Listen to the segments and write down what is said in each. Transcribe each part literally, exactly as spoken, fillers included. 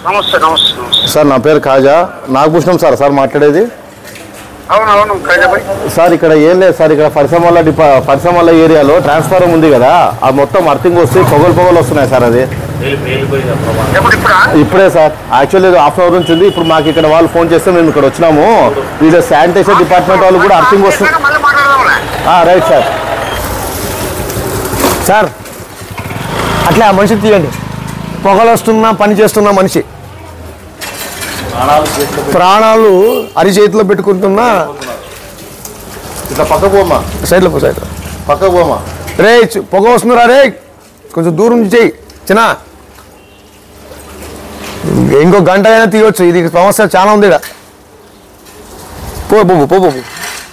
నమస్తే నమస్తే సార్ నా పేరు ఖాజా నాగభూషణం సార్ సార్ మాట్లాడేది అవునవును ఖాజా భాయ్ సార్ ఇక్కడ ఏం లేదు సార్ ఇక్కడ పరిశ్రమల డిపా పరిశ్రమల ఏరియాలో ట్రాన్స్ఫార్మర్ ఉంది కదా అది మొత్తం అర్థింగ్ వస్తే పొగలు పొగలు వస్తున్నాయి సార్ అది ఇప్పుడే సార్ యాక్చువల్లీ హాఫ్ అవర్ నుంచి ఉంది ఇప్పుడు మాకు ఇక్కడ వాళ్ళు ఫోన్ చేస్తే మేము ఇక్కడ వచ్చినాము వీళ్ళ శానిటేషన్ డిపార్ట్మెంట్ వాళ్ళు కూడా అర్థింగ్ వస్తుంది రైట్ సార్ సార్ అట్లా ఆ మనిషిని తీయండి పొగలు వస్తున్నా పని చేస్తున్న మనిషి ప్రాణాలు అరిచేతిలో పెట్టుకుంటున్నా ఇట్లా పక్క పోమా సైడ్లో పో సైడ్లో పక్క పోమా రే పొగ వస్తుందిరా రే కొంచెం దూరం నుంచి చెయ్యి చిన్న ఇంకో గంట అయినా తీయవచ్చు ఇది సమస్య చాలా ఉంది ఇక్కడ పో బాబు పో బాబు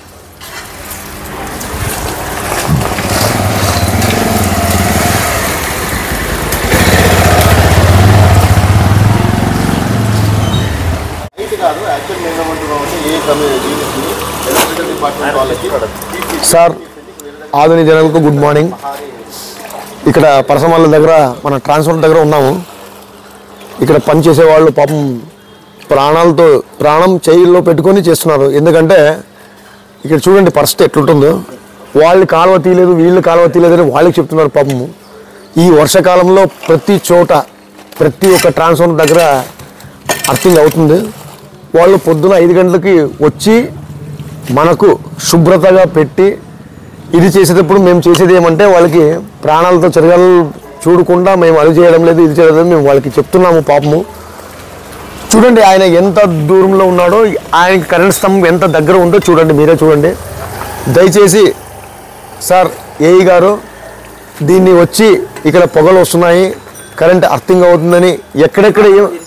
సార్ ఆధునిక జనాలకు గుడ్ మార్నింగ్ ఇక్కడ పరసమాల దగ్గర మన ట్రాన్స్ఫర్ దగ్గర ఉన్నాము ఇక్కడ పనిచేసే వాళ్ళు పాపం ప్రాణాలతో ప్రాణం చేయిల్లో పెట్టుకొని చేస్తున్నారు ఎందుకంటే ఇక్కడ చూడండి పరిస్థితి ఎట్లుంటుందో వాళ్ళు కాలువ తీయలేదు వీళ్ళు కాలువ తీయలేదని వాళ్ళకి చెప్తున్నారు పాపము ఈ వర్షాకాలంలో ప్రతి చోట ప్రతి ఒక్క ట్రాన్స్ఫార్మర్ దగ్గర అర్థింగ్ అవుతుంది వాళ్ళు పొద్దున ఐదు గంటలకి వచ్చి మనకు శుభ్రతగా పెట్టి ఇది చేసేటప్పుడు మేము చేసేది ఏమంటే వాళ్ళకి ప్రాణాలతో చెరగాలు చూడకుండా మేము అది చేయడం లేదు ఇది చేయడం లేదు మేము వాళ్ళకి చెప్తున్నాము పాపము చూడండి ఆయన ఎంత దూరంలో ఉన్నాడో ఆయనకి కరెంట్ స్తంభం ఎంత దగ్గర ఉందో చూడండి మీరే చూడండి దయచేసి సార్ ఏఈ గారు దీన్ని వచ్చి ఇక్కడ పొగలు వస్తున్నాయి కరెంట్ అర్థింగ్ అవుతుందని ఎక్కడెక్కడ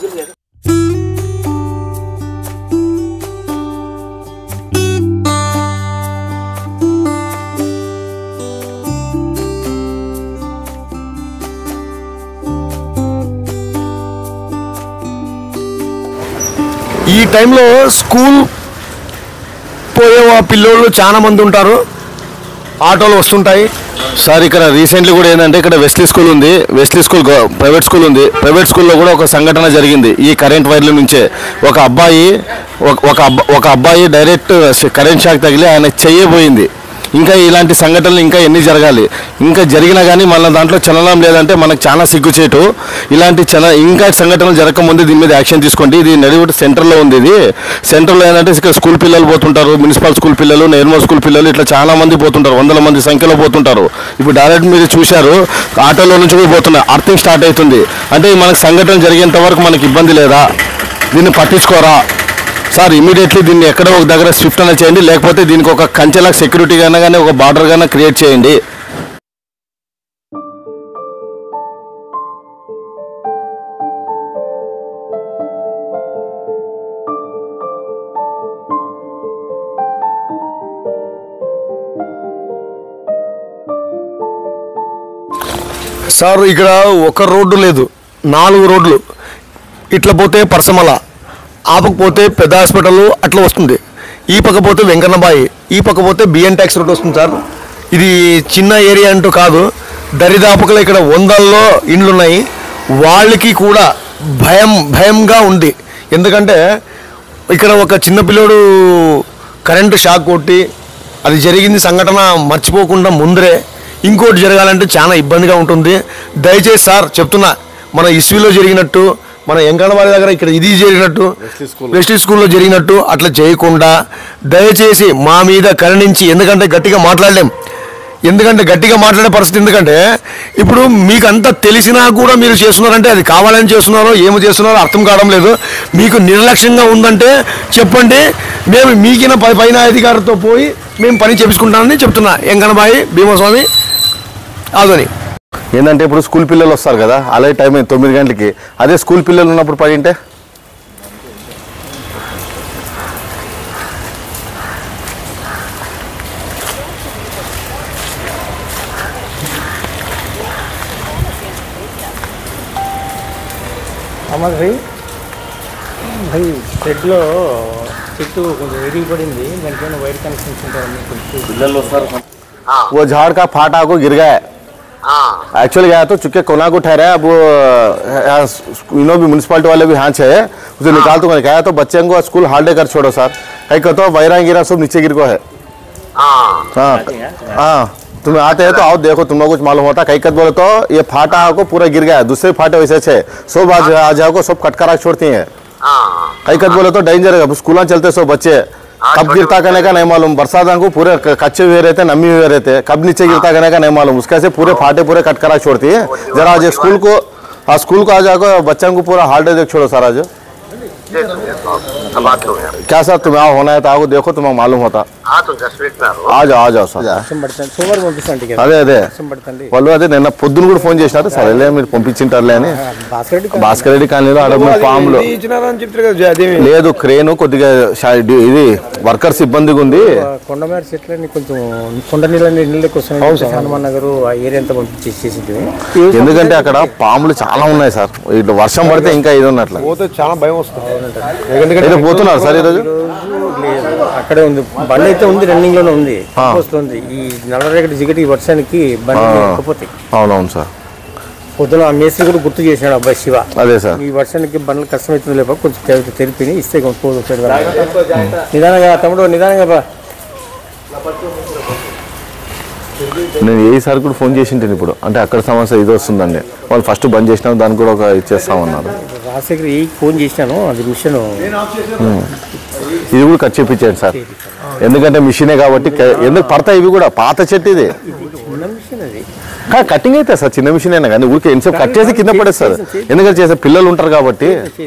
ఈ టైంలో స్కూల్ పోయే పిల్లోళ్ళు చాలా మంది ఉంటారు ఆటోలు వస్తుంటాయి సార్ ఇక్కడ రీసెంట్లీ కూడా ఏంటంటే ఇక్కడ వెస్లీ స్కూల్ ఉంది వెస్లీ స్కూల్ ప్రైవేట్ స్కూల్ ఉంది ప్రైవేట్ స్కూల్లో కూడా ఒక సంఘటన జరిగింది ఈ కరెంట్ వైర్ల నుంచే ఒక అబ్బాయి ఒక ఒక అబ్బాయి డైరెక్ట్ కరెంట్ షాక్ తగిలి ఆయన చెయ్యబోయింది ఇంకా ఇలాంటి సంఘటనలు ఇంకా ఎన్ని జరగాలి ఇంకా జరిగినా కానీ మళ్ళీ దాంట్లో చలనం లేదంటే మనకు చాలా సిగ్గుచేటు ఇలాంటి చల ఇంకా సంఘటనలు జరగకముందే దీని మీద యాక్షన్ తీసుకోండి ఇది నడివుడు సెంటర్లో ఉంది ఇది సెంటర్లో ఏంటంటే ఇక్కడ స్కూల్ పిల్లలు పోతుంటారు మున్సిపల్ స్కూల్ పిల్లలు నిర్మల్ స్కూల్ పిల్లలు ఇట్లా చాలా మంది పోతుంటారు వందల మంది సంఖ్యలో పోతుంటారు ఇప్పుడు డైరెక్ట్ మీరు చూశారు ఆటోలో నుంచి కూడా పోతున్నారు అర్థింగ్ స్టార్ట్ అవుతుంది అంటే మనకు సంఘటన జరిగేంత వరకు మనకి ఇబ్బంది లేదా దీన్ని పట్టించుకోరా సార్ ఇమీడియట్లీ దీన్ని ఎక్కడో ఒక దగ్గర స్విఫ్ట్ అయినా చేయండి లేకపోతే దీనికి ఒక కంచెలా సెక్యూరిటీ గానే కానీ ఒక బార్డర్ గానే క్రియేట్ చేయండి సార్ ఇక్కడ ఒక రోడ్డు లేదు నాలుగు రోడ్లు ఇట్లా పోతే పరసమల ఆపకపోతే పెద్ద హాస్పిటల్ అట్లా వస్తుంది ఈ పక్క పోతే వెంకన్నబాయి ఈ పక్క పోతే బిఎన్ ట్యాక్స్ రోడ్ వస్తుంది సార్ ఇది చిన్న ఏరియా అంటూ కాదు దరిదాపుకలో ఇక్కడ వందల్లో ఇండ్లు ఉన్నాయి వాళ్ళకి కూడా భయం భయంగా ఉంది ఎందుకంటే ఇక్కడ ఒక చిన్న పిల్లోడు కరెంటు షాక్ కొట్టి అది జరిగింది సంఘటన మర్చిపోకుండా ముందరే ఇంకోటి జరగాలంటే చాలా ఇబ్బందిగా ఉంటుంది దయచేసి సార్ చెప్తున్నా మన ఇస్వీలో జరిగినట్టు మన ఎంకన్నవారి దగ్గర ఇక్కడ ఇది జరిగినట్టు వెస్లీ స్కూల్లో జరిగినట్టు అట్లా చేయకుండా దయచేసి మా మీద కరుణించి ఎందుకంటే గట్టిగా మాట్లాడలేం ఎందుకంటే గట్టిగా మాట్లాడే పరిస్థితి ఎందుకంటే ఇప్పుడు మీకు అంతా తెలిసినా కూడా మీరు చేస్తున్నారంటే అది కావాలని చేస్తున్నారో ఏమి చేస్తున్నారో అర్థం కావడం లేదు మీకు నిర్లక్ష్యంగా ఉందంటే చెప్పండి మేము మీకిన పైన అధికారితో పోయి మేము పని చేపించుకుంటామని చెప్తున్నా ఎంకన్నబాయి భీమస్వామి ఆధోని ఏంటంటే ఇప్పుడు స్కూల్ పిల్లలు వస్తారు కదా అలాగే టైం అయింది తొమ్మిది గంటలకి అదే స్కూల్ పిల్లలు ఉన్నప్పుడు పడింటే అమ్మాయి भाई भाई షెడ్లో చెట్టు కొంచెం ఎరిగి పడింది దానికి వైర్ కనెక్షన్స్ ఉంటాయి పిల్లలు వస్తారు वो झाड़ का फाटा को गिर गया एक्चुअली गया तो चुके कोना को ठहरा है अब इनो भी म्यूनसिपालिटी वाले भी हाथ है उसे निकाल तो मैंने कहा तो बच्चे को स्कूल हॉलीडे कर छोड़ो सर कहीं कहते वायरा गिरा सब नीचे गिर को है हाँ हाँ तुम्हें आते हैं तो आओ देखो तुम्हें कुछ मालूम होता कहीं कद बोले तो ये फाटा को पूरा गिर गया दूसरे फाटे वैसे छे सब आज आ जाओ को सब कटकरा छोड़ती हैं कहीं कद बोले तो डेंजर है स्कूल चलते सब बच्चे कब गिरता करने का नहीं मालूम बरसात को पूरे कच्चे हुए रहते नमी हुए रहते कब नीचे गिरता करने का नहीं मालूम उसके से पूरे फाटे पूरे कटकरा छोड़ती है जरा आज स्कूल को हाँ स्कूल को आ जाओ बच्चों को पूरा हॉलीडे देख छोड़ो सर आज क्या सर तुम्हें आओ होना है तो आओ देखो तुम्हें मालूम होता आ जाओ आ जाओ सर అదే అదే వాళ్ళు అదే నిన్న పొద్దున కూడా ఫోన్ చేసినారు సరేలే మీరు పంపించింటారులే అని భాస్కర్ రెడ్డి కాలనీలో ఆడ పాములు లేదు క్రేను కొద్దిగా ఇది వర్కర్స్ ఇబ్బందిగా ఉంది కొండమేర చెట్లని కొంచెం కొండ నీళ్ళ నీళ్ళకి వస్తున్నాయి హనుమాన్ నగర్ ఆ ఏరియా అంతా పంపించేసేసింది ఎందుకంటే అక్కడ పాములు చాలా ఉన్నాయి సార్ ఇట్లా వర్షం పడితే ఇంకా ఇది ఉన్నట్లు చాలా భయం వస్తుంది పోతున్నారు సార్ ఈరోజు అక్కడే ఉంది బండి అయితే ఉంది రన్నింగ్ లోనే ఉంది ఉంది ఈ నల్లరేగడి జిగటి వర్షానికి బండి లేకపోతే అవునవును సార్ పొద్దున ఆ మేస్త్రి కూడా గుర్తు చేసినాడు అబ్బాయి శివ అదే సార్ ఈ వర్షానికి బండ్లు కష్టమవుతుంది లేక కొంచెం తెరిపి ఇస్తే నిదానంగా తమ్ముడు నిదానంగా బా నేను ఏ సార్ కూడా ఫోన్ చేసింటాను ఇప్పుడు అంటే అక్కడ సమస్య ఇది వస్తుందండి వాళ్ళు ఫస్ట్ బంద్ చేసినా దాన్ని కూడా ఒక ఇచ్చేస్తామన్నారు రాజశేఖర్ ఏ ఫోన్ చేసినాను అది మిషన్ ఇది కూడా కట్ చేయించాను సార్ ఎందుకంటే మిషనే కాబట్టి ఎందుకు పడతాయి ఇవి కూడా పాత చెట్టు ఇది కటింగ్ అయితే సార్ చిన్న మిషన్ అయినా కానీ ఊరికి ఎంతసేపు కట్ చేసి కింద పడేస్తారు ఎందుకంటే చేసే పిల్లలు ఉంటారు కాబట్టి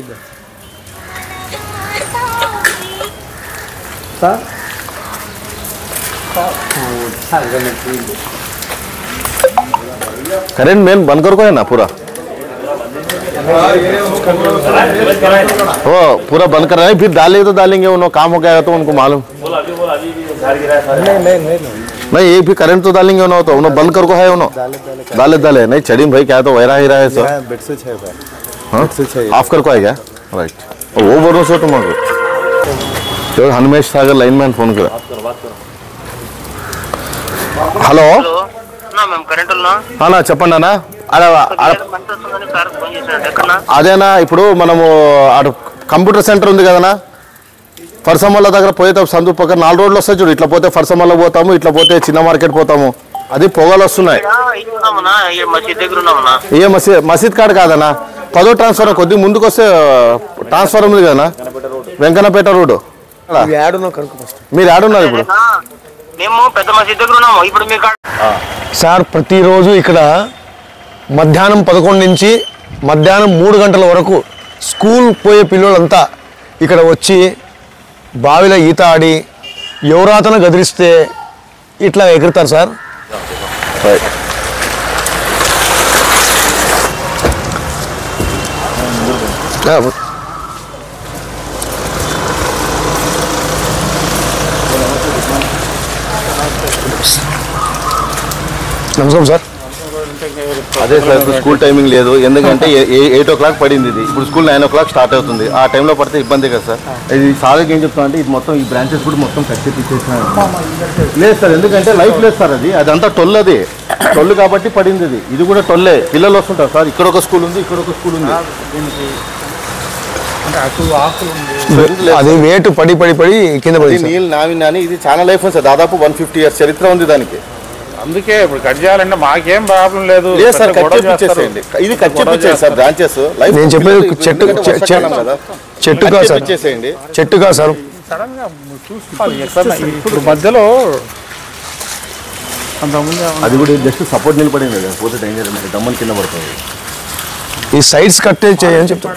करेंट मेन बंद कर को है ना पूरा वो पूरा बंद कर रहे हैं फिर डालेंगे तो डालेंगे उन्होंने काम हो गया तो उनको मालूम नहीं ये भी करंट तो डालेंगे उन्होंने तो उन्होंने बंद कर को है उन्होंने डाले डाले नहीं चढ़ी भाई क्या तो वैरा ही रहा है सर ऑफ कर को है क्या राइट वो बोलो सो तुम्हारे Hanumesh Sagar lineman phone करा హలో అన్నా చెప్పండి అన్న అదేనా ఇప్పుడు మనము అటు కంప్యూటర్ సెంటర్ ఉంది కదనా ఫర్సమల్ల దగ్గర పోతే సందు పక్కన నాలుగు రోడ్లు వస్తాయి చూడు ఇట్లా పోతే ఫర్సమల్ల పోతాము ఇట్లా పోతే చిన్న మార్కెట్ పోతాము అది పొగలు వస్తున్నాయి ఏ మసీద్ మసీద్ కాడ కాదన్నా పదో ట్రాన్స్ఫర్ కొద్దిగా ముందుకు వస్తే ట్రాన్స్ఫర్ ఉంది కదనా వెంకన్నపేట రోడ్డు మీరు ఆడున్నారు ఇప్పుడు సార్ ప్రతిరోజు ఇక్కడ మధ్యాహ్నం పదకొండు నుంచి మధ్యాహ్నం మూడు గంటల వరకు స్కూల్ పోయే పిల్లలంతా ఇక్కడ వచ్చి బావిలో ఈత ఆడి ఎవరాతన గదిరిస్తే ఇట్లా ఎగురుతారు సార్ నమస్కారం సార్ అదే సార్ ఇప్పుడు స్కూల్ టైమింగ్ లేదు ఎందుకంటే ఎయిట్ ఓ క్లాక్ పడింది ఇది ఇప్పుడు school nine o'clock start అవుతుంది ఆ టైంలో పడితే ఇబ్బంది కదా సార్ ఇది సార్కి ఏం చెప్తాను అంటే ఇది మొత్తం ఈ బ్రాంచెస్ కూడా మొత్తం కట్ చేయించేసినారు లేదు సార్ ఎందుకంటే లైఫ్ లేదు సార్ అది అదంతా టొల్ అది టొల్ కాబట్టి పడింది ఇది ఇది కూడా టొల్లే పిల్లలు వస్తుంటారు సార్ ఇక్కడ ఒక స్కూల్ ఉంది ఇక్కడ ఒక స్కూల్ ఉంది అది వేటు పడి పడి పడి కింద పడి నీళ్ళు నావి నాని ఇది చాలా లైఫ్ ఉంది సార్ దాదాపు వన్ ఫిఫ్టీ ఇయర్స్ చరిత్ర ఉంది దానికి అందుకే ఇప్పుడు కట్ చేయాలంటే మాకేం ప్రాబ్లం లేదు సార్ ఇది కట్ చేయించేయండి సార్ బ్రాంచెస్ నేను చెప్పేది చెట్టు చెట్టుగా సార్ చెట్టుగా సార్ సడన్ గా చూసుకోవాలి ఇప్పుడు మధ్యలో అది కూడా జస్ట్ సపోర్ట్ నిలబడింది కదా పోతే డేంజర్ దమ్మని కింద పడుతుంది ఈ సైడ్స్ కట్టే చేయని చెప్తాను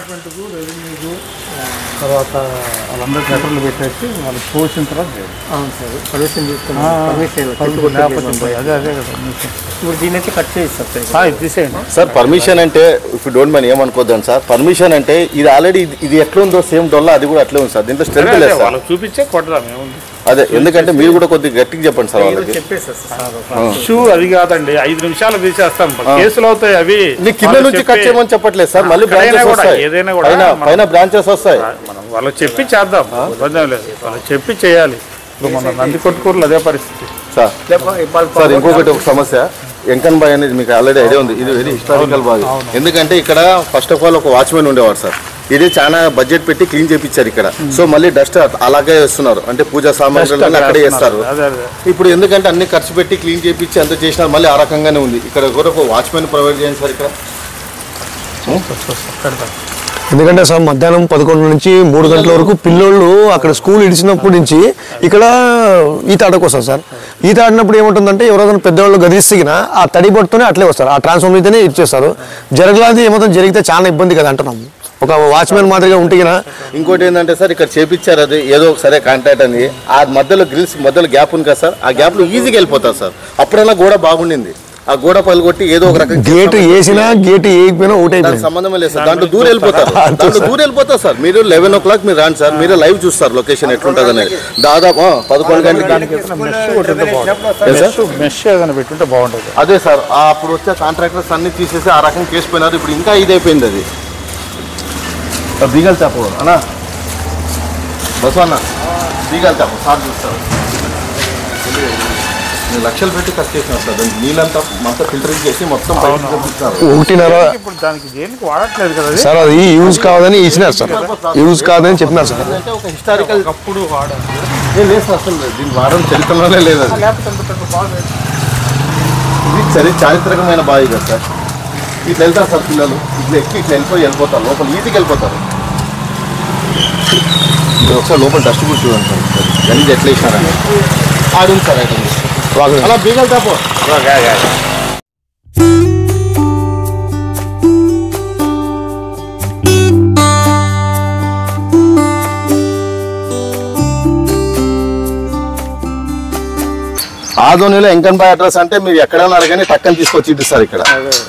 తర్వాత వాళ్ళందరూ గట్టర్లు పెట్టేసి వాళ్ళు పోసిన తర్వాత అవును సార్ పర్మిషన్ తీసుకుని అదే అదే కదా ఇప్పుడు దీనైతే కట్ చేయిస్తారు తీసేయండి సార్ పర్మిషన్ అంటే ఇఫ్ యూ డోంట్ మైండ్ ఏమనుకోద్దాం సార్ పర్మిషన్ అంటే ఇది ఆల్రెడీ ఇది ఎట్లా ఉందో సేమ్ డొల్లా అది కూడా అట్లే ఉంది సార్ దీంట్లో స్ట్రెంత్ లేదు సార్ చూపించే కొట్టదాం ఏముంది అదే ఎందుకంటే మీరు కూడా కొద్దిగా గట్టిగా చెప్పండి సార్ వాళ్ళకి షూ అది కాదండి ఐదు నిమిషాలు తీసేస్తాం కేసులు అవుతాయి అవి కింద నుంచి కట్ చేయమని చెప్పట్లేదు సార్ మళ్ళీ బ్రాంచెస్ వస్తాయి ఏదైనా కూడా పైన బ్రాంచెస్ వస్తాయి మనం వాళ్ళకి చెప్పి చేద్దాం ఇబ్బంది లేదు వాళ్ళకి చెప్పి చేయాలి ఇప్పుడు మన నంది కొట్టుకూరులో అదే పరిస్థితి సార్ సార్ ఇంకొకటి ఒక సమస్య వెంకన్ బాయ్ అనేది మీకు ఆల్రెడీ ఐడియా ఉంది. ఇది వెరీ హిస్టారికల్ బాయ్. ఎందుకంటే ఇక్కడ ఫస్ట్ ఆఫ్ ఆల్ ఒక వాచ్మెన్ ఉండేవారు సార్. ఇది చాలా బడ్జెట్ పెట్టి క్లీన్ చేయించారు ఇక్కడ. సో మళ్ళీ డస్ట్ అలాగే వేస్తున్నారు, అంటే పూజా సామాగ్రి అక్కడే చేస్తారు. ఇప్పుడు ఎందుకంటే అన్ని ఖర్చు పెట్టి క్లీన్ చేయించి అంత చేసినారు, మళ్ళీ ఆ రకంగానే ఉంది. ఇక్కడ కూడా ఒక వాచ్మెన్ ప్రొవైడ్ చేయండి సార్ ఇక్కడ. ఎందుకంటే సార్ మధ్యాహ్నం పదకొండు నుంచి మూడు గంటల వరకు పిల్లోళ్ళు అక్కడ స్కూల్ ఇడిచినప్పటి నుంచి ఇక్కడ ఈత ఆడకు వస్తారు సార్. ఈత ఆడినప్పుడు ఏముంటుందంటే ఎవరైనా పెద్దవాళ్ళు గదిస్తుగినా ఆ తడి పట్టుతోనే అట్లే వస్తారు, ఆ ట్రాన్స్ఫార్మర్ మీదనే ఇచ్చేస్తారు. జరగలాది ఏమవుతుంది, జరిగితే చాలా ఇబ్బంది కదా అంటున్నాం. ఒక వాచ్మెన్ మాదిరిగా ఉంటే ఇంకోటి ఏంటంటే సార్ ఇక్కడ చేపించారు, అది ఏదో సరే కాంటాక్ట్ అని ఆ మధ్యలో గ్రిల్స్ మధ్యలో గ్యాప్ ఉంది కదా సార్, ఆ గ్యాప్లో ఈజీగా వెళ్ళిపోతారు సార్. అప్పుడైనా గోడ బాగుండింది, ఆ గోడ పలుగొట్టి ఏదో ఒక రకం గేట్ వేసినా గేట్ వేయకపోయినా ఒకటే సంబంధమే లేదు సార్. దాంట్లో దూరం వెళ్ళిపోతారు, దాంట్లో దూరం వెళ్ళిపోతారు సార్. మీరు లెవెన్ ఓ క్లాక్ మీరు రాండి సార్, మీరు లైవ్ చూస్తారు లొకేషన్ ఎట్లుంటుంది అనేది. దాదాపు పదకొండు గంటలకి అదే సార్. అప్పుడు వచ్చే కాంట్రాక్టర్స్ అన్ని తీసేసి ఆ రకం కేసు పోయినారు. ఇప్పుడు ఇంకా ఇదైపోయింది అది. బీగల్ చేప అన్నా బస్ అన్న బీగల్ చేప సార్ చూస్తారు. నేను లక్షలు పెట్టి ఖర్చు చేసినాను సార్. దానికి నీళ్ళంతా మొత్తం ఫిల్టరింగ్ చేసి మొత్తం ఒకటిన్నర సార్. అది యూజ్ కాదని ఇచ్చినారు సార్, యూజ్ కాదని చెప్పినారు సార్. అంటే ఒక హిస్టారికల్ అప్పుడు లేదు సార్, అసలు దీని వాడడం చరిత్రలోనే లేదు. అది ఇది చరి చారిత్రకమైన బావి కదా సార్. ఇట్లా వెళ్తారు సార్ పిల్లలు, ఇట్లా ఎక్కి ఇట్లా వెళ్ళిపోయి వెళ్ళిపోతారు లోపల, ఈతికి వెళ్ళిపోతారు. ఒకసారి లోపల డస్ట్ కూడా చూడండి సార్, గలీజ్ ఎట్లా ఇచ్చినారని ఆడుంది సార్. అయితే అలా బీగల్ తాపో ఆదోనిలో వెంకన్ బాయ్ అడ్రస్ అంటే మీరు ఎక్కడైనా అడగని టక్కని తీసుకొచ్చి ఇస్తారు ఇక్కడ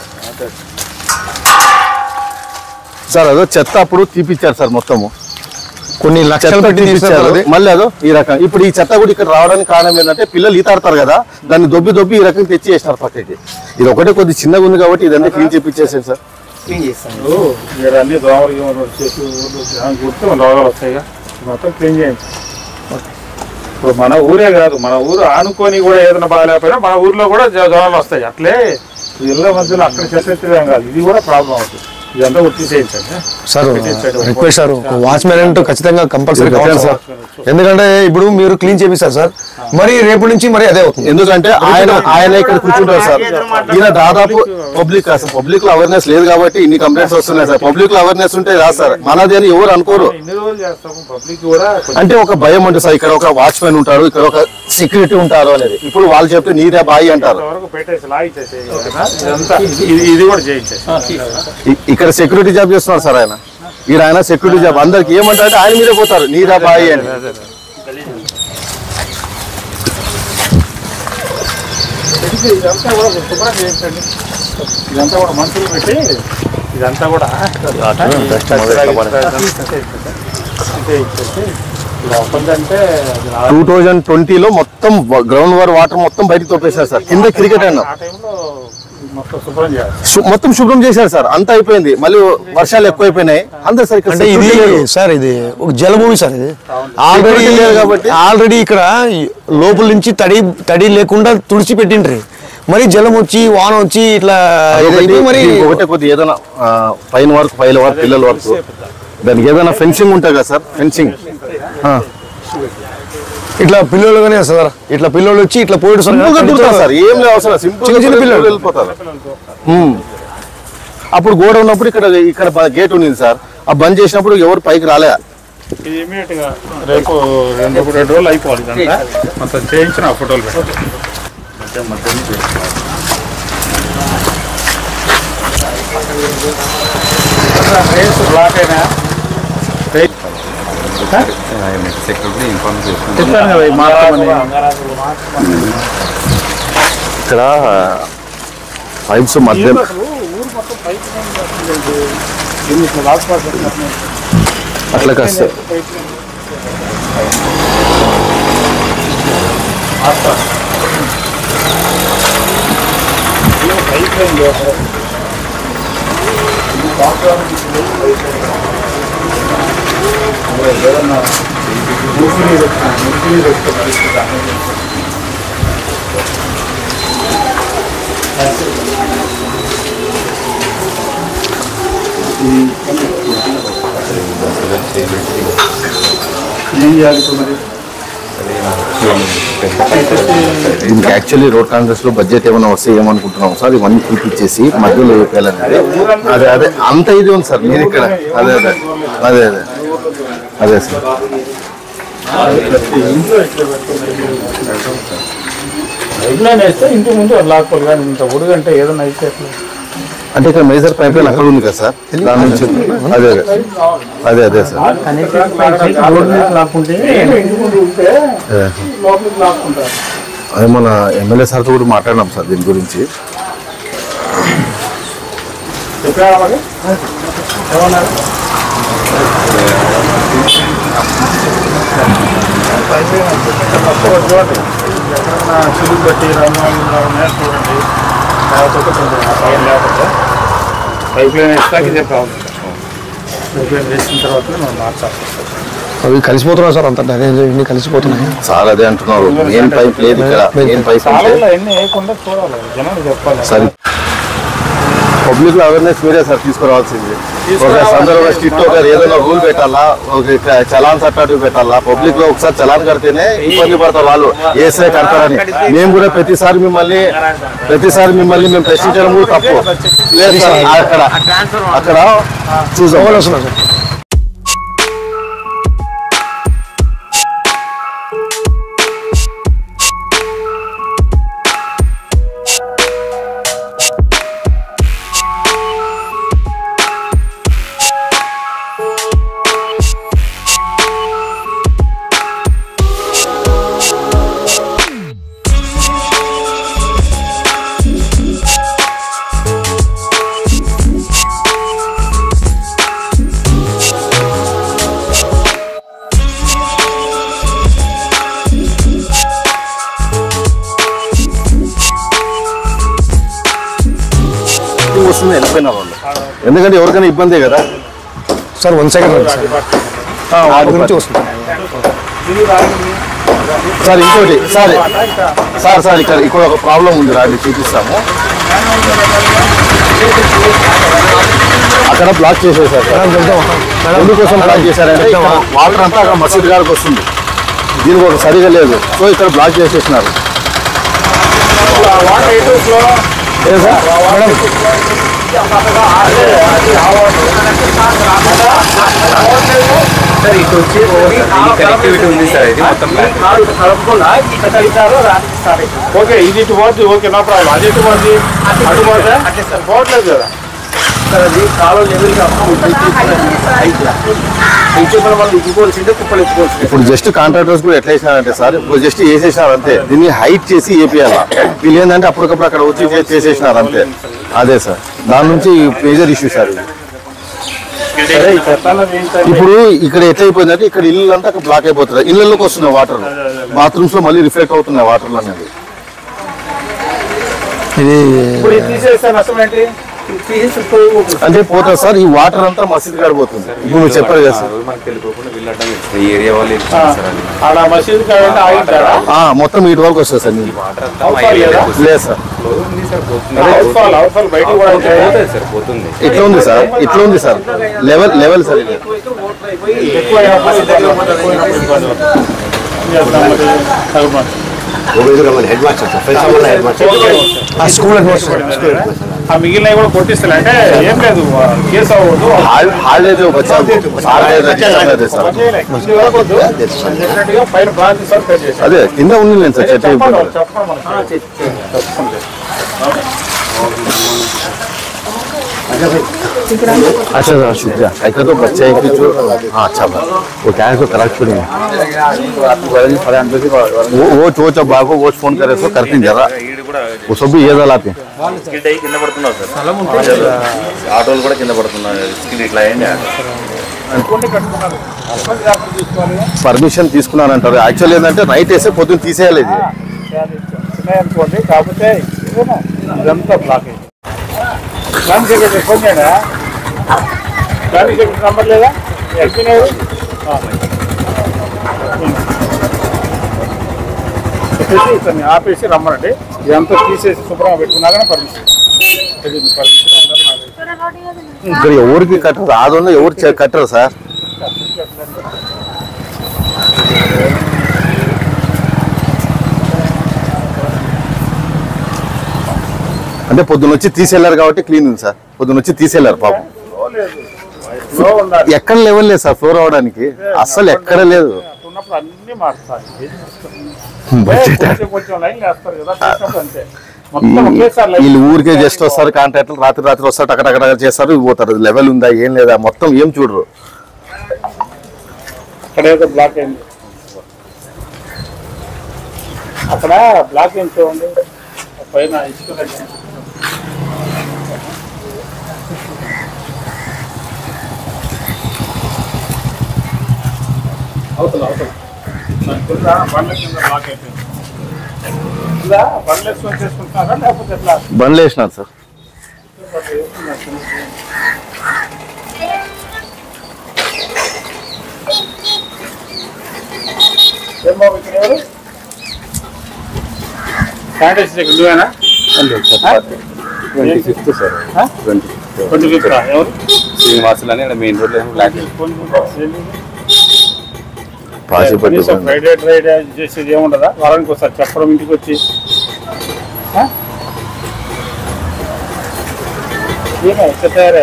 సార్. అదో చెత్త అప్పుడు తీపిచ్చారు సార్, మొత్తము కొన్ని లక్షలు పెట్టి తీపిచ్చారు. మళ్ళీ అదో ఈ రకం. ఇప్పుడు ఈ చెత్త కూడా ఇక్కడ రావడానికి కారణం ఏంటంటే పిల్లలు ఈత ఆడతారు కదా, దాన్ని దొబ్బి దొబ్బి ఈ రకం తెచ్చి వేసినారు పక్కకి. ఇది ఒకటే కొద్ది చిన్నగా ఉంది కాబట్టి ఇదంతా క్లీన్ చేపించేసాను సార్. క్లీన్ చేస్తాను అన్ని దోమలు వచ్చేసి గుర్తు రోగాలు వస్తాయి, మొత్తం క్లీన్ చేయండి. ఇప్పుడు మన ఊరే కాదు, మన ఊరు ఆనుకొని కూడా ఏదైనా బాగాలేకపోయినా మన ఊర్లో కూడా దోమలు వస్తాయి. అట్లే ఇళ్ళ మధ్యలో అక్కడ చేసేది కాదు, ఇది కూడా ప్రాబ్లం అవుతుంది. ఇదంతా గుర్తు చేయించండి సార్. రిక్వెస్ట్ సార్, వాచ్మెన్ అంటూ ఖచ్చితంగా కంపల్సరీ కావాలి సార్. ఎందుకంటే ఇప్పుడు మీరు క్లీన్ చేపిస్తారు సార్, మరి రేపు నుంచి మరి అదే అవుతుంది. ఎందుకంటే ఆయన ఆయన ఇక్కడ కూర్చుంటారు సార్. ఈయన దాదాపు పబ్లిక్ అసలు పబ్లిక్ లో అవేర్నెస్ లేదు కాబట్టి ఇన్ని కంప్లైంట్స్ వస్తున్నాయి సార్. పబ్లిక్ లో అవేర్నెస్ ఉంటే రాదు సార్, మనది అని ఎవరు అనుకోరు. అంటే ఒక భయం ఉంటుంది సార్, ఇక్కడ ఒక వాచ్మెన్ ఉంటారు, ఇక్కడ ఒక సెక్యూరిటీ ఉంటారు అనేది. ఇప్పుడు వాళ్ళు చెప్తే నీదే బాయి అంటారు. ఇక్కడ సెక్యూరిటీ జాబ్ చేస్తున్నారు సార్ ఆయన. ఈయన ఆయన సెక్యూరిటీ జాబ్, అందరికి ఏమంటారంటే ఆయన మీదే పోతారు, నీదా బాయి అని. ఇదంతా కూడా శుభ్రం చేయించండి. ఇదంతా కూడా మనుషులు పెట్టి ఇదంతా కూడా టూ థౌజండ్ ట్వంటీలో మొత్తం గ్రౌండ్ వార్ వాటర్ మొత్తం బయటకు తోపేశారు సార్. కింద క్రికెట్ అన్నా మొత్తం శుభ్రం చేశారు సార్. అంతా అయిపోయింది, మళ్ళీ వర్షాలు ఎక్కువైపోయినాయి అందరు సార్. ఇక్కడ ఇది సార్ ఇది ఒక జలభూమి సార్. ఇది ఆల్రెడీ కాబట్టి ఆల్రెడీ ఇక్కడ లోపల నుంచి తడి తడి లేకుండా తుడిచి పెట్టిండ్రి, మరి జలం వచ్చి వాన వచ్చి ఇట్లా మరి ఒకటే కొద్ది ఏదైనా పైన వరకు పైల వరకు పిల్లల వరకు దానికి ఏదైనా ఫెన్సింగ్ ఉంటుంది కదా సార్, ఫెన్సింగ్ ఇట్లా పిల్లలు కానీ సార్ ఇట్లా పిల్లలు వచ్చి ఇట్లా పోయి సార్. ఏం లేదు అవసరం, సింపుల్ చిన్న పిల్లలు వెళ్ళిపోతారు. అప్పుడు గోడ ఉన్నప్పుడు ఇక్కడ ఇక్కడ గేట్ ఉంది సార్, ఆ బంద్ చేసినప్పుడు ఎవరు పైకి రాలే. ఇది ఇమీడియట్ గా రేపు రెండు రెండు రోజులు అయిపోవాలి. మొత్తం చేయించిన ఫోటోలు పెట్టాలి. బ్లాక్ అయినా ఇక్కడ పైప్స్ మధ్య అట్లా కాదు సార్. ఏం చేయాలి మరి? దీనికి యాక్చువల్లీ రోడ్ కాంగ్రెస్ లో బడ్జెట్ ఏమైనా వస్తే ఏమనుకుంటున్నాం సార్, ఇవన్నీ చూపించేసి మధ్యలో వేయాలనేది. అదే అదే అంత ఇది ఉంది సార్ మీరు ఇక్కడ. అదే అదే అదే అదే అదే సార్. పైప్లైన్ వేస్తే ఇంటి ముందు లాక్కోవాలి కానీ ఇంత ఉడుగంటే ఏదైనా అయితే అంటే ఇక్కడ మేజర్ పైప్ లైన్ అక్కడ ఉంది కదా సార్, దాని నుంచి అదే అదే అదే అదే సార్. అదే మన ఎమ్మెల్యే సార్తో కూడా మాట్లాడినాం సార్ దీని గురించి. ఎక్కడన్నా చిలుగు పెట్టి రంగులు చూడండి, లేకపోతే కొంచెం పైన లేకపోతే పైప్ లైన్ వేస్తాక ఇదే ప్రాబ్లం. పైప్ లైన్ వేసిన తర్వాత మనం మార్చాలి. అవి కలిసిపోతున్నాయి సార్, అంత డ్రైనేజ్ ఇన్ని కలిసిపోతున్నాయి సార్. అదే అంటున్నారు మెయిన్ పైప్ లేదు ఇక్కడ. మెయిన్ పైప్ ఎన్ని వేయకుండా చూడాలి, జనాలు చెప్పాలి. సరే పబ్లిక్ లో అవేర్నెస్ మీరే సార్ తీసుకురావాల్సింది. ఒక సందర్భంగా స్ట్రిక్ట్ ఒక ఏదైనా రూల్ పెట్టాలా, ఒక చలాన్ అట్లాంటివి పెట్టాలా. పబ్లిక్ లో ఒకసారి చలాన్ కడితేనే ఇబ్బంది పడతారు వాళ్ళు, ఏసే కడతారని. మేము కూడా ప్రతిసారి మిమ్మల్ని ప్రతిసారి మిమ్మల్ని మేము ప్రశ్నించడం కూడా తప్పు లేదు సార్. అక్కడ అక్కడ చూసాం సార్. వస్తుంది వెళ్ళిపోయిన వాళ్ళు, ఎందుకంటే ఎవరికైనా ఇబ్బందే కదా సార్. వన్ సెకండ్ వాటి గురించి వస్తుంది సార్. ఇంకోటి సార్ సార్ సార్ ఇక్కడ ఇక్కడ ఒక ప్రాబ్లం ఉంది, రాండి చూపిస్తాము. అక్కడ బ్లాక్ చేసేసారు. ఎందుకోసం బ్లాక్ చేశారంటే వాటర్ అంతా అక్కడ మసీద్ గారికి వస్తుంది, దీనికి ఒక సరిగా లేదు. సో ఇక్కడ బ్లాక్ చేసేసినారు. కనెక్టివిటీ ఉంది సార్, ఇది మొత్తం ఓకే. ఇది ఇటు పోద్ది, ఓకే, నో ప్రాబ్లం. అది ఇటు పోద్ది, అటు పోతే పోవట్లేదు కదా. ఇప్పుడు జస్ట్ కాంట్రాక్టర్స్ కూడా ఎట్లా వేసినారంటే సార్, ఇప్పుడు జస్ట్ వేసేసినారు అంతే. దీన్ని హైట్ చేసి వేపియాలా. వీళ్ళు ఏంటంటే అప్పటికప్పుడు అక్కడ వచ్చి చేసేసినారు అంతే. అదే సార్, దాని నుంచి మేజర్ ఇష్యూ సార్. ఇప్పుడు ఇక్కడ ఎట్లయిపోయిందంటే ఇక్కడ ఇల్లు అంతా బ్లాక్ అయిపోతుంది, ఇళ్లలోకి వస్తున్నాయి వాటర్, బాత్రూమ్స్ లో మళ్ళీ రిఫ్లెక్ట్ అవుతున్నాయి వాటర్ అనేది. ఇది అంటే పోతుంది సార్, ఈ వాటర్ అంతా మసీద్ కాడిపోతుంది. ఇప్పుడు మీరు చెప్పారు కదా సార్, మొత్తం ఇటు వరకు వస్తుంది సార్. లేదు సార్, ఇట్లా ఉంది సార్, ఇట్లా ఉంది సార్. లెవెల్ లెవెల్ సార్ ఇది. మిగిలినవి కూడా కొట్టిస్తారు అంటే ఏం లేదు, కేసు అవ్వదు. అదే కింద ఉంది సార్ చెట్టు. अच्छा सर शुक्रिया। ऐसा तो बच्चे हैं कि जो हाँ अच्छा वो क्या है तो करा छोड़ेंगे वो वो जो जब बाबू वो फोन करे तो करते हैं जरा वो सब भी ये लाते हैं ఆటోలు కూడా కింద పడుతున్నారు ఇట్లా పర్మిషన్ తీసుకున్నానంటారు యాక్చువల్లీ ఏంటంటే నైట్ వేస్తే పొద్దున్న తీసేయాలి ఇది అనుకోండి కాకపోతే ఇదంతా బ్లాక్ అయింది ప్లాన్ సెక్రటరీ ఫోన్ చేయడా ప్లాన్ సెక్రటరీ నంబర్ లేదా ఎక్కినది చెప్పేసి ఇతన్ని ఆపేసి రమ్మనండి. ఇదంతా తీసేసి శుభ్రంగా పెట్టుకున్నాకనే పర్మిషన్ పర్మిషన్ ఇక్కడ ఎవరికి కట్టరు, ఆదంలో ఎవరు కట్టరు సార్. అంటే పొద్దున్న వచ్చి తీసేళ్ళారు కాబట్టి క్లీన్ ఉంది సార్. పొద్దున్న వచ్చి తీసేళ్ళారు పాపం. ఎక్కడ లెవెల్ లేదు సార్ ఫ్లోర్ అవడానికి, అస్సలు ఎక్కడ లేదు. అన్ని మారుతాయి. కొంచెం లైన్ వేస్తారు కదా అంతే. వీళ్ళు ఊరికే జస్ట్ వస్తారు, కాంట్రాక్టర్లు రాత్రి రాత్రి వస్తారు, టకటక చేస్తారు, పోతారు. లెవెల్ ఉందా ఏం లేదా మొత్తం ఏం చూడరు. అక్కడ ఏదో బ్లాక్ అయింది, అక్కడ బ్లాక్ ఏం చూడండి పైన ఇసుక అవుతుంది అవుతుంది బండ్ల కింద బ్లాక్ అయిపోయింది. ఇలా బండ్లు వేసుకొని చేసుకుంటున్నారా లేకపోతే ఎట్లా? బండ్లు వేసినారు సార్. ఏం బాబు ఇక్కడ ఎవరు శానిటైజర్ ఇక్కడ నువ్వేనా? Twenty fifth sir. Twenty fifth twenty fifth ఎవరు? శ్రీనివాసులు అని main road block Friday dry day చేసేది ఏముండదా? వారానికి ఒకసారి చెప్పడం ఇంటికి వచ్చి తయారయ్యా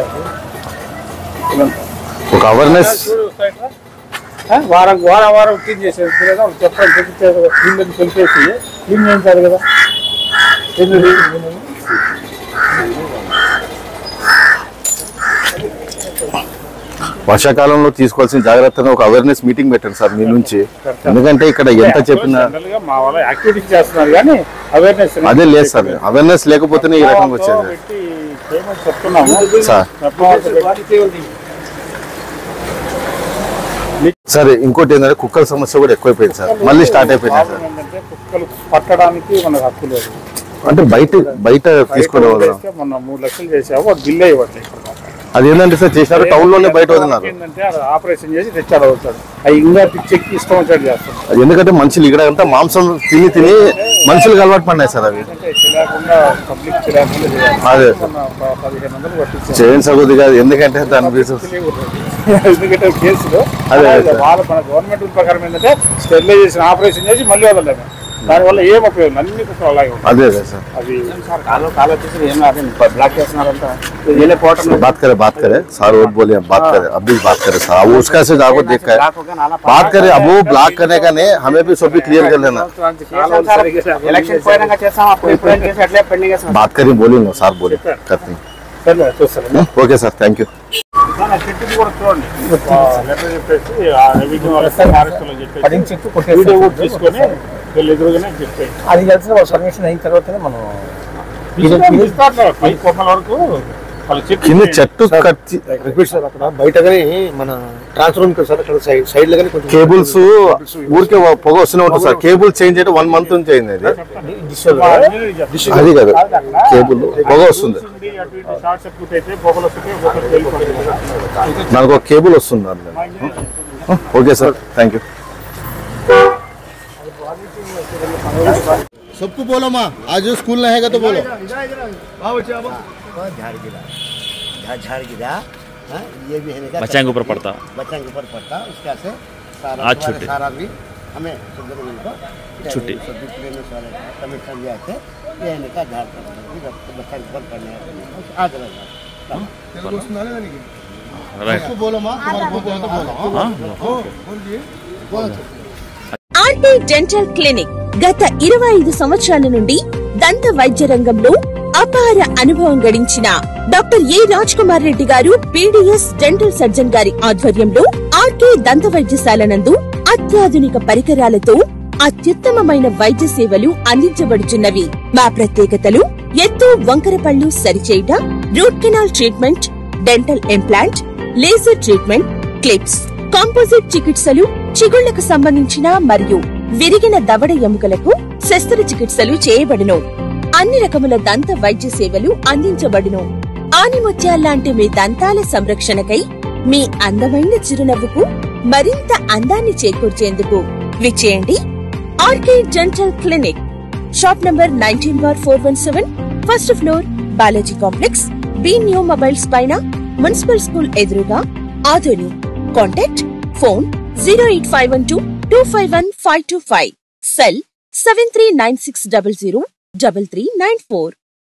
ఒక అవేర్నెస్ వారం వారం వారం క్లీన్ చేసేది కదా చెప్పడం చెప్పేది క్లీన్ కలిపేసి క్లీన్ చేయించాలి కదా. వర్షాకాలంలో తీసుకోవాల్సిన జాగ్రత్తను ఒక అవేర్నెస్ మీటింగ్ పెట్టండి సార్ మీ నుంచి. ఎందుకంటే ఇక్కడ ఎంత చెప్పినా మా వాళ్ళ యాక్టివిటీస్ చేస్తున్నారు కానీ అవేర్నెస్ అదే లేదు సార్. అవేర్నెస్ లేకపోతేనే ఈ రకంగా వచ్చేది చెప్తున్నాము సార్. సరే ఇంకోటి ఏంటంటే కుక్కల సమస్య కూడా ఎక్కువైపోయింది సార్, మళ్ళీ స్టార్ట్ అయిపోయింది సార్. ఏంటంటే కుక్కలు పట్టడానికి మనకు హక్కు లేదు. అంటే బయట బయట తీసుకోవడం వల్ల మొన్న మూడు లక్షలు చేసావు బిల్ ఇవ్వట్లేదు. అది ఏంటంటే సార్ చేసినారు టౌన్ లోనే బయట వదిలినారు. ఏంటంటే ఆపరేషన్ చేసి తెచ్చాడు అవుతాడు అవి ఇంకా చెక్కి ఇష్టం వచ్చాడు చేస్తాడు. ఎందుకంటే మనుషులు ఇక్కడ అంతా మాంసం తిని తిని మనుషులకు అలవాటు పడినాయి సార్. అవి తెలియకుండా పబ్లిక్ తెలియకుండా అదే పదిహేను వందలు పట్టించారు. చేయండి సగోది కాదు, ఎందుకంటే దాని ఎందుకంటే కేసులో అదే వాళ్ళ మన గవర్నమెంట్ ప్రకారం ఏంటంటే స్టెరిలైజేషన్ ఆపరేషన్ చేసి మళ్ళీ వదలలేము. దానివల్ల ఏం ఉపయోగం అన్ని కుక్కలు అలాగే అదే అదే సార్. అవి బ్లాక్ చేస్తున్నారంట. बात करे बात करे सर वो बोले बात करे अभी बात करे सर वो उसका से जाको देख कर बात करे. अब वो ब्लॉक करने का नहीं, हमें भी सब भी क्लियर कर लेना. बात करें बोली ना सर बोले करते हैं. Okay sir thank you. చెట్టుకి కూడా చూడండి లెటర్ చెప్పేసి వీడియో కూడా తీసుకొని వీళ్ళు ఎదురుగానే చెప్పేసి అది కలిసిన పర్మిషన్ అయిన తర్వాతనే మనం పై కొమ్మల వరకు వాళ్ళ చెట్టు కింద చెట్టు కట్టి రిపీట్ సార్ అక్కడ బయట కానీ మన ట్రాన్స్ఫర్ సార్ అక్కడ సైడ్ సైడ్ లో కానీ కొంచెం కేబుల్స్ ఊరికే పొగ వస్తూనే ఉంటుంది సార్. కేబుల్ చేంజ్ అయితే వన్ మంత్ నుంచి అయింది. అది అది కాదు కేబుల్ పొగ వస్తుంది. షార్ట్ సర్క్యూట్ అయితే పొగలు వస్తుంటే నాకు ఒక కేబుల్ వస్తుంది. Okay sir thank you. सबको बोलो माँ आज स्कूल नहीं है तो बोलो. झाड़ गिरा झाड़ गिरा ये भी है बच्चा के ऊपर पड़ता बच्चा के ऊपर पड़ता उसका से सारा आज छुट्टी सारा भी हमें छुट्टी कमिश्नर भी आते ये का झाड़ बच्चा के ऊपर पड़ने आज बोलो माँ ఆర్టీ డెంటల్ క్లినిక్ గత ఇరవై ఐదు సంవత్సరాల నుండి దంత వైద్య రంగంలో అపార అనుభవం గడించిన doctor A Raj Kumar Reddy garu PDS dental surgeon గారి ఆధ్వర్యంలో ఆర్కే దంత వైద్యశాల నందు అత్యాధునిక పరికరాలతో అత్యుత్తమమైన వైద్య సేవలు అందించబడుచున్నవి. మా ప్రత్యేకతలు ఎత్తు వంకర పళ్లు సరిచేయుట, root canal treatment, dental implant, laser treatment, clips, composite చికిత్సలు, చిగుళ్లకు సంబంధించిన మరియు విరిగిన దవడ ఎముకలకు శస్త్రచికిత్సలు చేయబడును. అన్ని రకముల దంత వైద్య సేవలు అందించబడును. ఆనిముత్యాల్లాంటి మీ దంతాల సంరక్షణకై మీ అందమైన చిరునవ్వుకు మరింత అందాన్ని చేకూర్చేందుకు విచ్చేయండి. RK dental clinic, shop number nineteen bar four one seven, first floor, Balaji complex, B new mobiles పైన, మున్సిపల్ స్కూల్ ఎదురుగా, Adoni. Contact phone zero eight five one two two five one five two five, cell seven three nine six double zero double three nine four.